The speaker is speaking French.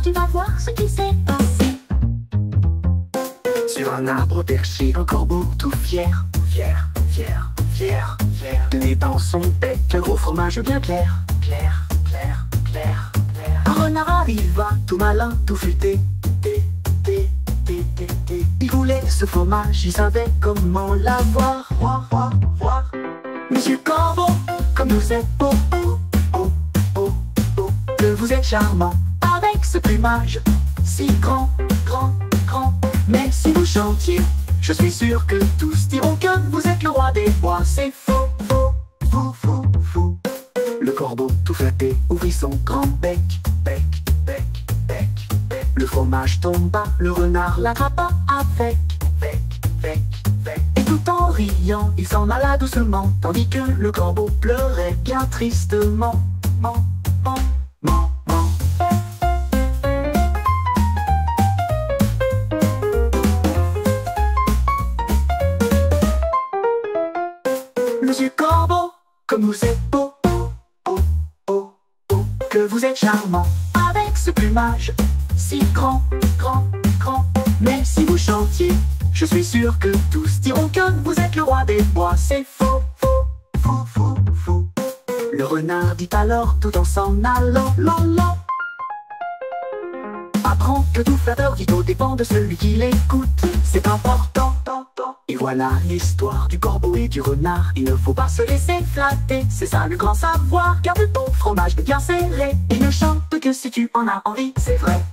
tu vas voir ce qui s'est passé. Sur un arbre perché, un corbeau tout fier, fier, fier, fier, fier, tenait dans son bec un gros fromage bien clair, clair, clair, clair, clair. Un renard arriva, tout malin, tout futé, il voulait ce fromage, il savait comment l'avoir, voir, voir, voir. Monsieur Corbeau, comme vous êtes beau, oh, oh, oh, que vous êtes charmant, avec ce plumage si grand, grand, grand. Mais si vous chantiez, je suis sûr que tous diront que vous êtes le roi des bois. C'est faux, faux, faux, faux, faux. Le corbeau tout flatté ouvrit son grand bec, bec, bec, bec, bec. Le fromage tomba, le renard l'attrapa avec, bec, bec, bec. Et tout en riant, il s'en alla doucement, tandis que le corbeau pleurait bien tristement. Man, man, man, man. Monsieur Corbeau, comme vous êtes beau, oh, oh, oh, que vous êtes charmant, avec ce plumage si grand, grand, grand. Mais si vous chantiez, je suis sûr que tous diront que vous êtes le roi des bois. C'est faux, faux, faux, faux, faux. Le renard dit alors tout en s'en allant, lolo. Apprends que tout flatteur vito dépend de celui qui l'écoute. C'est important. Et voilà l'histoire du corbeau et du renard. Il ne faut pas se laisser flatter, c'est ça le grand savoir. Garde ton fromage bien serré et ne chante que si tu en as envie, c'est vrai.